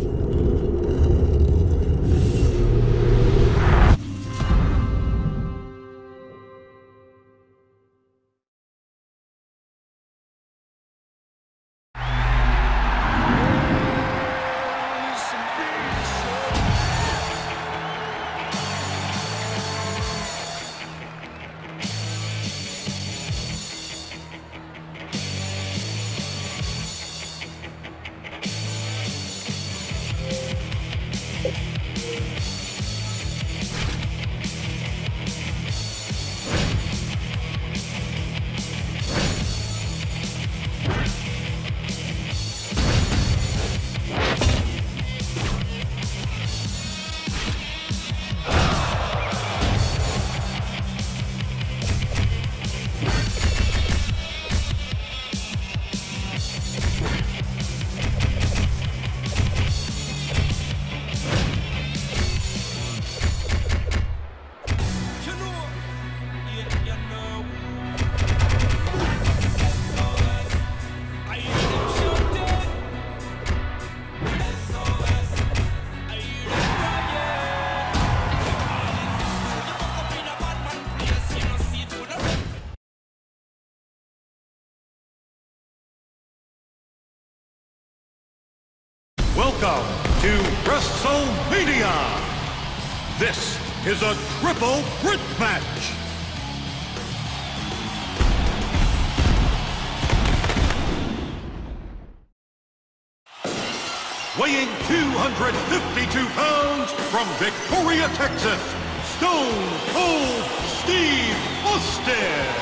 Welcome to WrestleMania! This is a triple threat match! Weighing 252 pounds from Victoria, Texas, Stone Cold Steve Austin!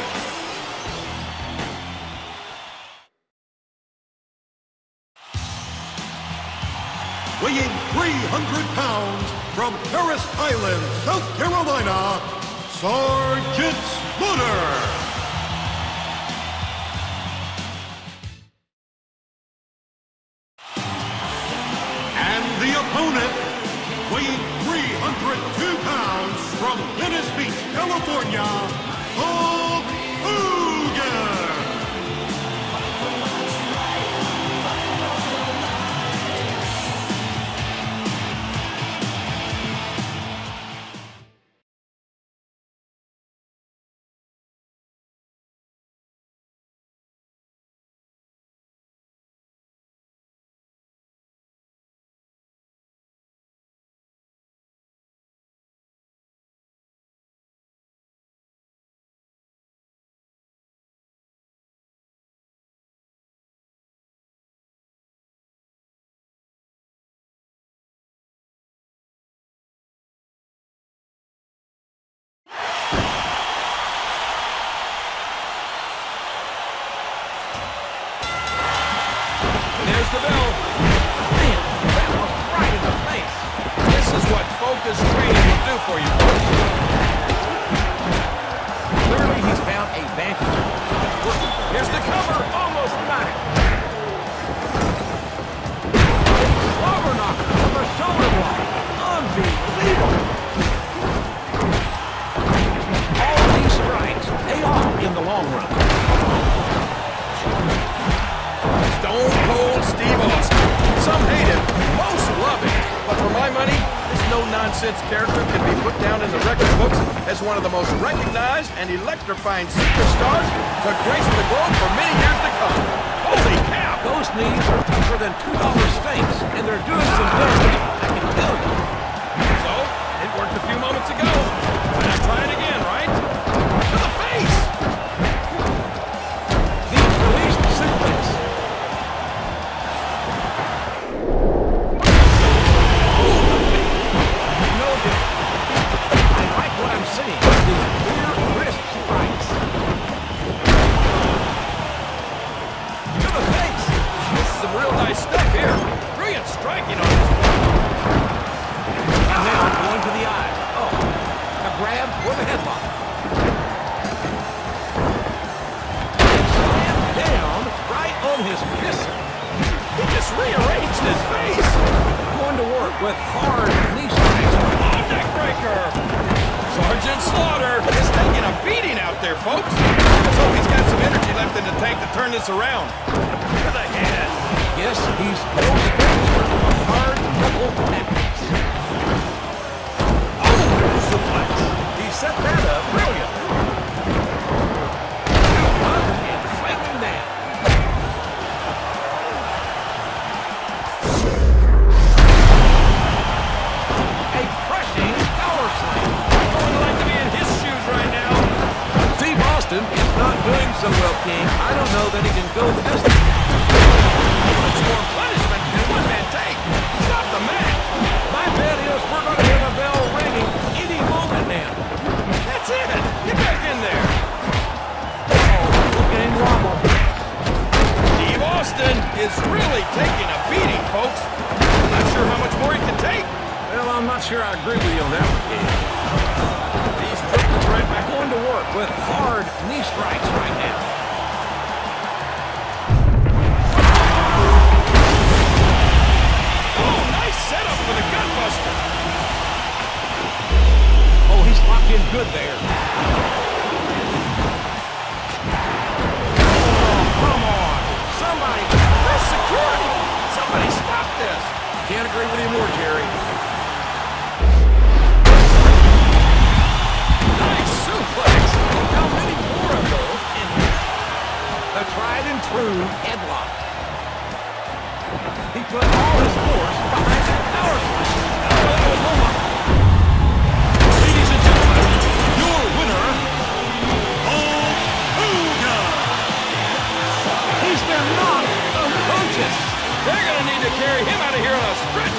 Weighing 300 pounds from Paris Island, South Carolina, Sergeant Slaughter. And the opponent, weighing 302 pounds from Venice Beach, California, Hulk Hogan. There's the bell. Man, that was right in the face. This is what focus training will do for you. Clearly, he's found a vantage. Here's the cover. Almost got it. Slobber knocker from the shoulder block. Unbelievable. All these strikes pay off in the long run. Stone Cold Steve Austin. Some hate him, most love him. But for my money, this no-nonsense character can be put down in the record books as one of the most recognized and electrifying superstars to grace the globe for many years to come. Holy cow! Those knees are tougher than $2 steaks, and they're doing some damage. I can tell you. So, it worked a few moments ago. Why not try it again, right? To the face! He's released the suplex. Striking on this one. And now going to the eye. Oh, a grab or the headlock. Slammed down right on his kisser. He just rearranged his face. Going to work with hard knee strikes. Oh, neck breaker. Sergeant Slaughter is taking a beating out there, folks. Let's hope he's got some energy left in the tank to turn this around. To the head. Yes, he's no stranger. hard knuckle tactics. Oh, suplex. He set that up brilliantly. Up and fighting down. A crushing power slam. I would like to be in his shoes right now. Steve Austin is not doing so well, King. I don't know that he can go the distance. Much more punishment than one man take. Stop the match. My bet is we're going to hear the bell ringing any moment now. That's it. Get back in there. Oh, look at him wobble. Steve Austin is really taking a beating, folks. Not sure how much more he can take. Well, I'm not sure I agree with you on that one, King. These triple threat are going to work with hard knee strikes right now. Oh, nice setup for the gunbuster. Oh, he's locked in good there. Oh, come on. Somebody. That's security. Somebody stop this. Can't agree with you more, Jerry. Nice suplex. How many more of those in here? The tried and true headlock. He put all his force behind that power slam. Ladies and gentlemen, your winner, Hulk. He's been knocked unconscious. They're going to need to carry him out of here on a stretcher.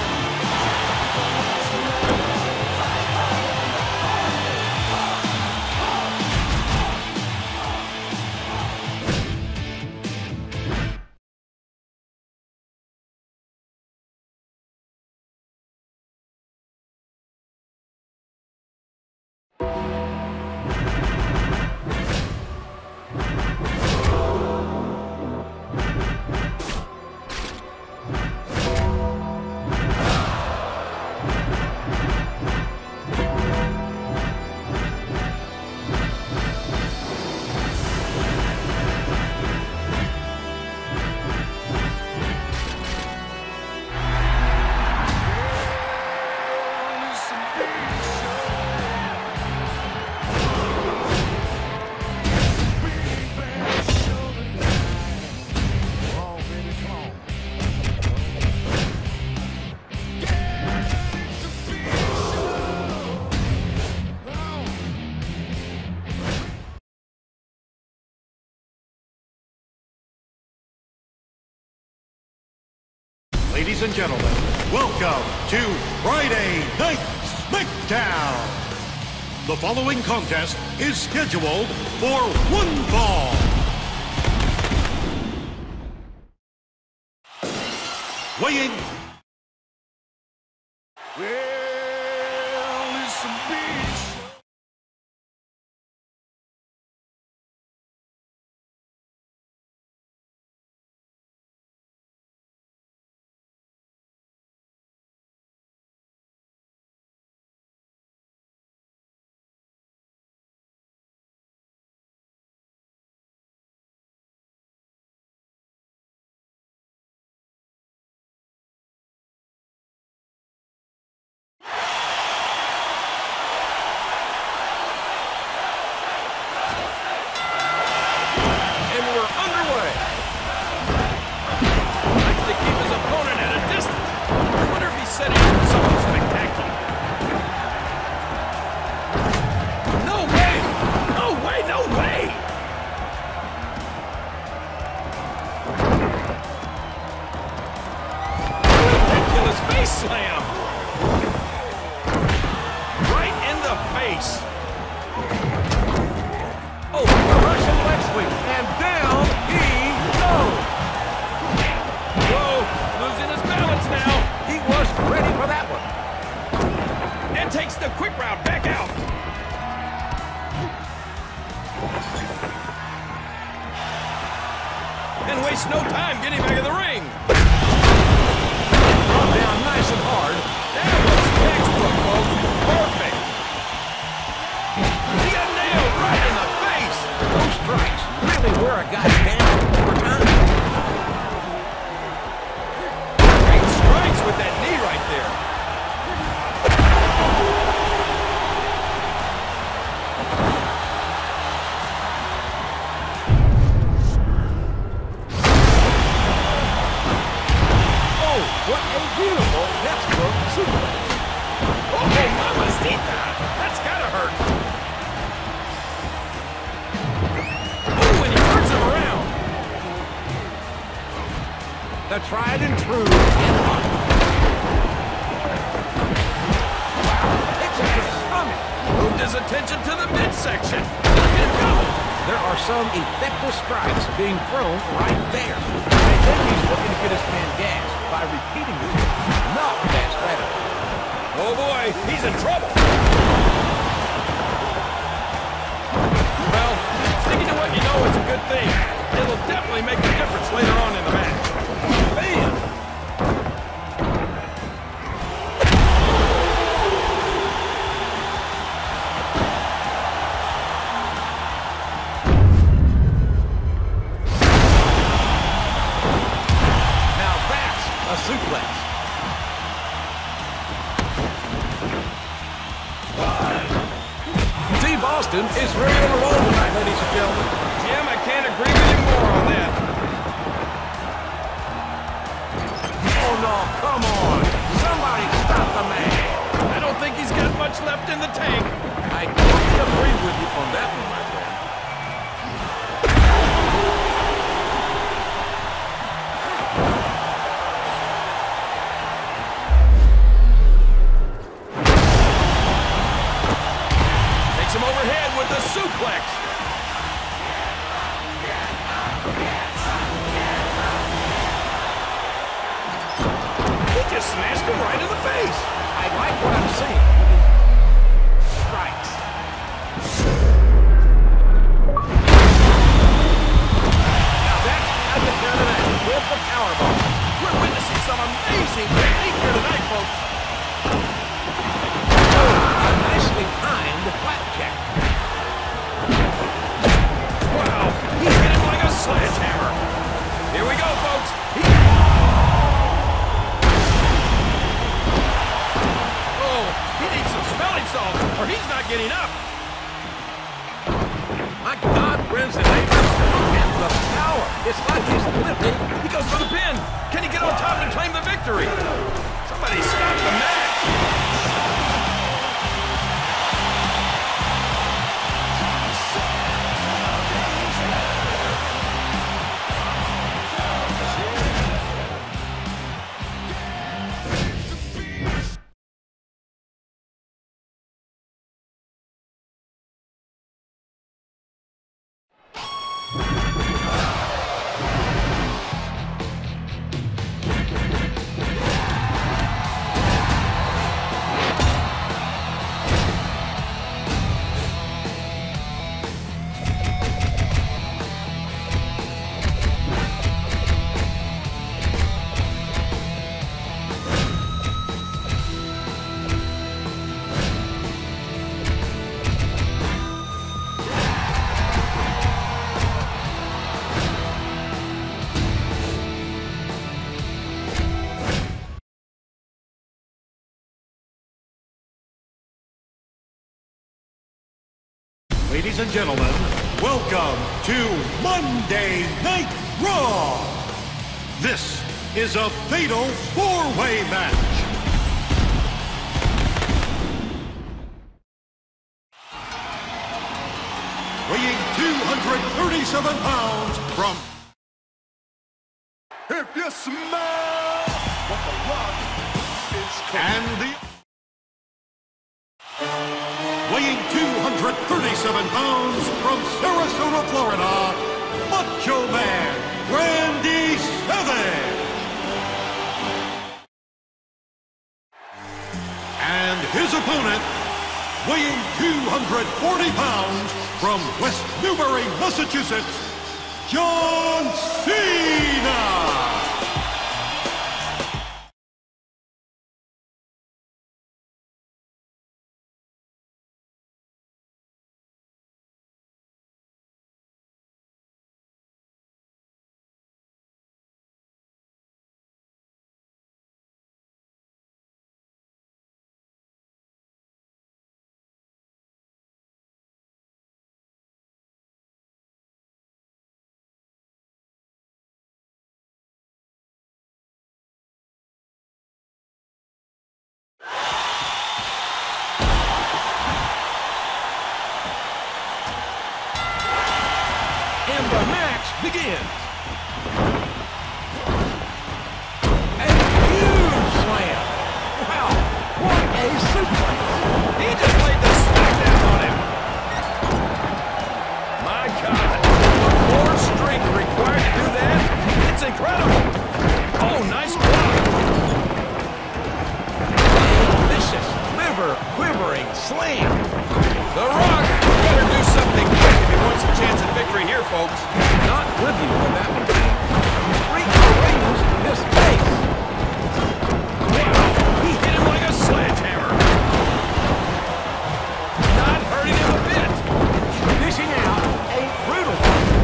Ladies and gentlemen, welcome to Friday Night SmackDown. The following contest is scheduled for one fall. Weighing. Well, it's a beach. Slam! Right in the face! Oh, a Russian leg sweep, and down he goes! Whoa, losing his balance now! He was ready for that one. And takes the quick route back out! And wastes no time getting back in the ring! Down nice and hard. That was textbook, folks. Perfect. He got nailed right in the face. Those strikes really were a guy's down over time. Great strikes a tried and true in-hook. Wow, it's a good stomach. Moved his attention to the midsection. Look at him go. There are some effective strikes being thrown right there. I think he's looking to get his man gas by repeating this. Not a bad strategy. Oh boy, he's in trouble. Well, sticking to what you know is a good thing. It'll definitely make a difference later on in the match. Bam! Now that's a suplex. Steve Austin is really on a roll tonight, ladies and gentlemen. Jim, I can't agree with you more on that. Oh, no, come on. Somebody stop the man. I don't think he's got much left in the tank. I totally agree with you on that one, my friend. Takes him overhead with a suplex. He just smashed him right in the face. I like what I'm seeing with his strikes. Now that's how you turn it out with the powerbomb. We're witnessing some amazing technique here tonight, folks. A nicely timed flat check. Wow, he hit him like a sledgehammer. Here we go, folks. Oh, he needs some smelling salts, or he's not getting up. My God, friends and neighbors, look at the power. It's like he's lifting. He goes for the pin. Can he get on top and claim the victory? Somebody stop the match. Ladies and gentlemen, welcome to Monday Night Raw. This is a fatal four-way match. Weighing 237 pounds from... If you smell what the rock is cooking. And the... Weighing 237 pounds from Sarasota, Florida, Macho Man, Randy Savage. And his opponent, weighing 240 pounds from West Newbury, Massachusetts, John Cena. And the match begins. a suplex. He just laid the smackdown on him. My God, the core strength required to do that, it's incredible. Oh, nice block. A vicious, quivering slam. The Rock better do something quick if he wants a chance at victory here, folks. Not with you on that one, King. Rearrange his face. Wow, he hit him like a sledgehammer. Not hurting him a bit. Dishing out a brutal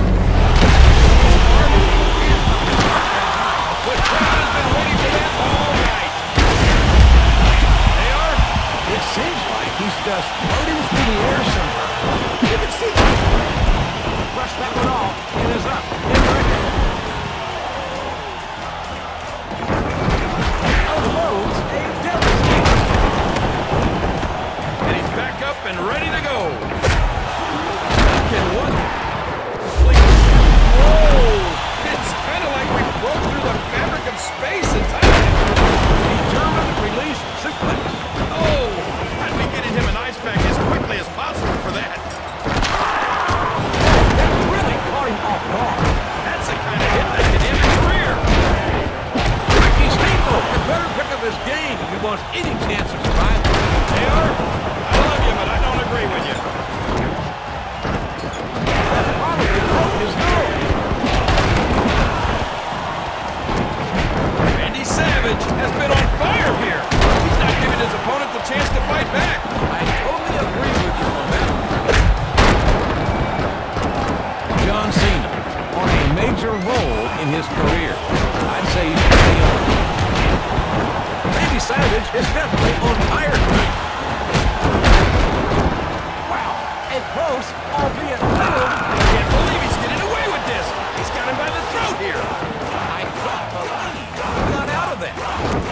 The crowd has been waiting for that all night. They are. It seems like he's just floating through the air somewhere. You can see brush that one off. It is up. In record. Unloads a devastating. And he's back up and ready to go. Can one? Whoa! It's kind of like we broke through the fabric of space and time. Determined release suplex. Oh! I'd be getting him an ice pack as quickly as possible for that. That really caught him off guard. That's the kind of hit that can end a career. Ricky Steamboat had better pick up his game if he wants any chance of surviving. They are. I love you, but I don't agree with you. That probably broke his nose. Randy Savage has been on fire here. He's not giving his opponent the chance to fight back. I totally agree with you on that one. John Cena on a major role in his career. I'd say he's pretty on. Randy Savage is definitely on fire tonight. Wow, a close, albeit little. I can't believe he's getting away with this. He's got him by the throat here. I can't believe he got out of that.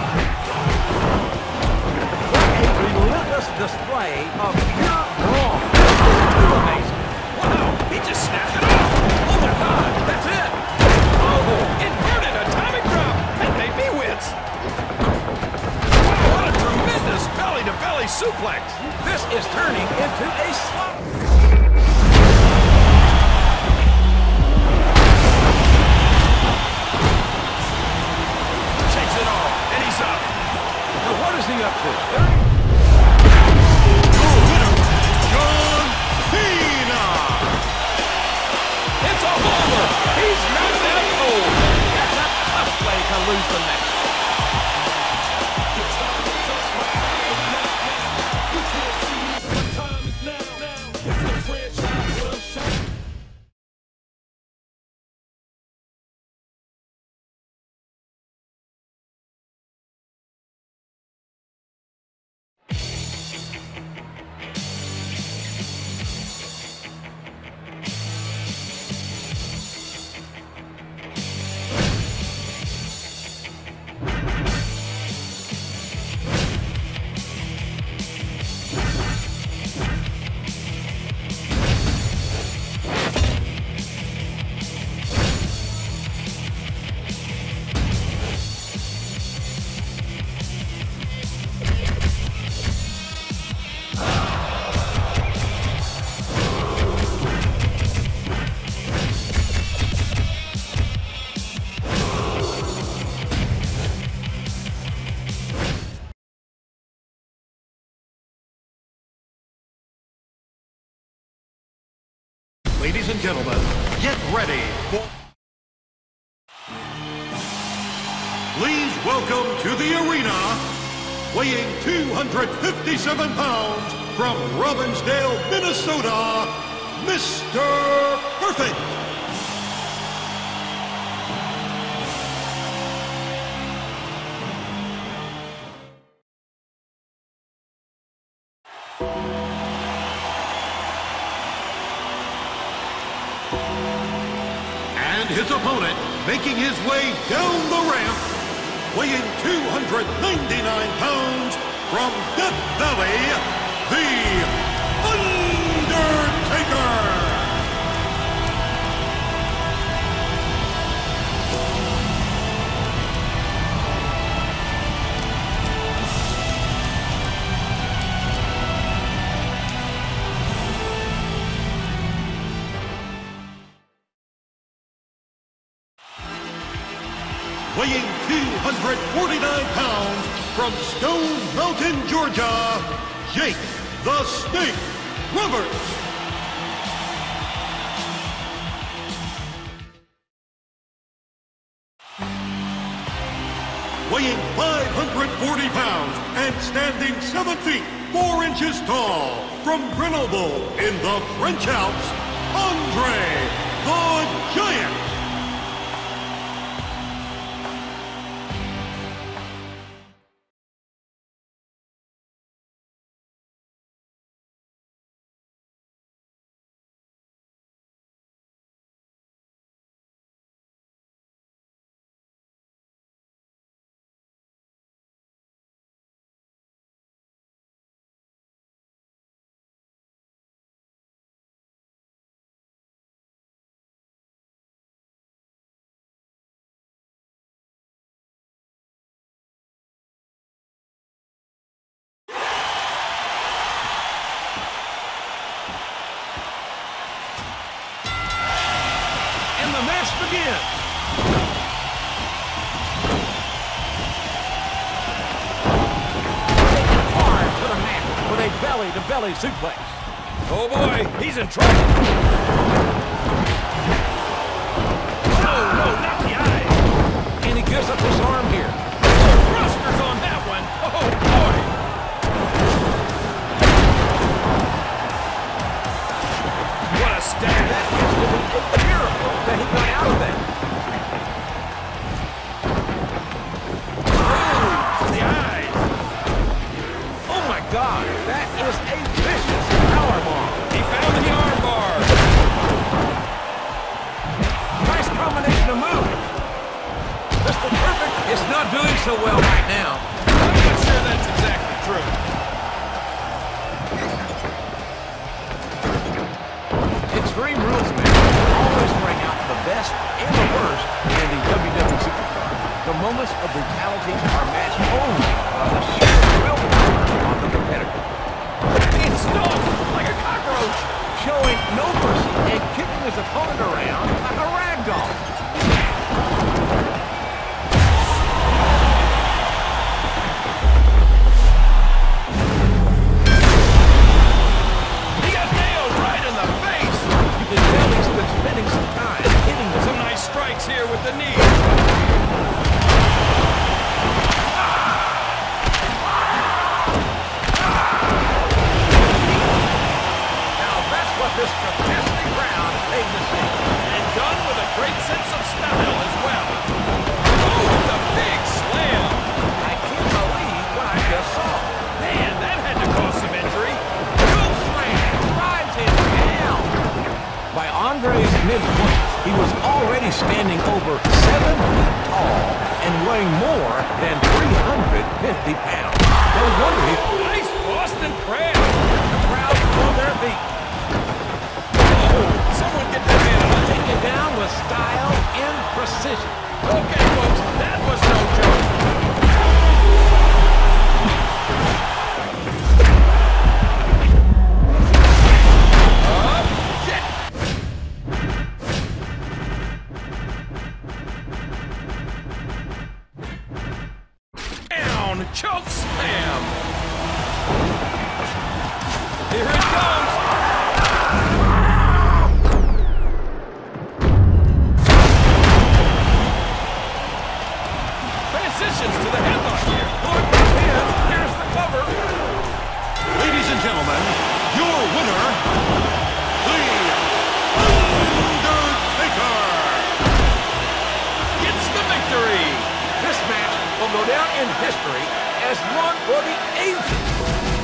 What a relentless display of pure brawn. This is too amazing. Wow, he just snapped it off. Oh my God, that's it. Oh, inverted atomic drop. That made me wince. Wow, what a tremendous belly-to-belly suplex. This is turning into a slot. Takes it off, and he's up. Now what is he up to? Winner, John Cena. It's a homer. He's knocked out cold. That's a tough way to lose the match. Ladies and gentlemen, get ready for... Please welcome to the arena, weighing 257 pounds, from Robbinsdale, Minnesota, Mr. Perfect. And his opponent, making his way down the ramp, weighing 299 pounds, from Death Valley, The Undertaker! weighing 249 pounds, from Stone Mountain, Georgia, Jake the Snake Roberts. Weighing 540 pounds and standing 7 feet 4 inches tall, from Grenoble in the French Alps, Andre the Giant. Begin. Hard to the mat with a belly-to-belly suplex. Oh boy, he's in trouble. Oh no, not the eye. And he gives up his arm here. Thrusters on that one. Oh boy. What a stab. That is a miracle that he got out of that. The eyes. Oh my God, that is a vicious powerbomb. He found the arm bar. Nice combination of moves. Mr. Perfect is not doing so well right now. I'm not sure that's exactly true. Extreme Rules matches always bring out the best and the worst in the WWE Superstar. The moments of brutality are matched only by the sheer willpower of the competitor. It's stung like a cockroach. Showing no mercy and kicking his opponent around like a rag doll. He got nailed right in the face. You can tell he's been spending some time hitting the Some nice strikes here with the knee. this contested round paid the same. And done with a great sense of style as well. Oh, with a big slam. I can't believe what I just saw. Man, that had to cause some injury. Good slam drives him down. By Andre's mid-point, he was already standing over 7 feet tall and weighing more than 350 pounds. No wonder he... Nice Boston crab. The crowd's on their feet. Someone get that man up. Taken down with style and precision. Okay, folks, that was no joke. Down, choke slam. Here it comes. Transitions to the headlock here. Look, here's the cover. Ladies and gentlemen, your winner, The Undertaker! Gets the victory. This match will go down in history as one for the ages.